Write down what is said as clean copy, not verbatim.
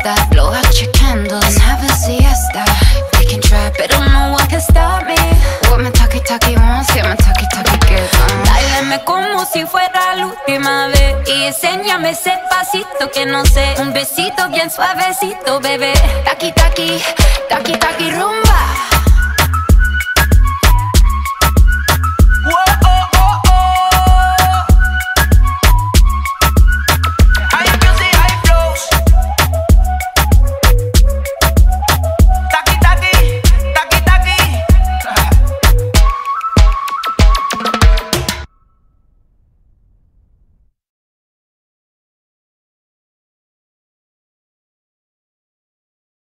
fiesta. Blow out your candles and have a siesta. They can try, pero no one can stop me. What my talkie wants, yeah, my talkie gets on. Báilame como si fuera la última vez y enséñame ese pasito que no sé. Un besito bien suavecito, bebé. Taki, rumba.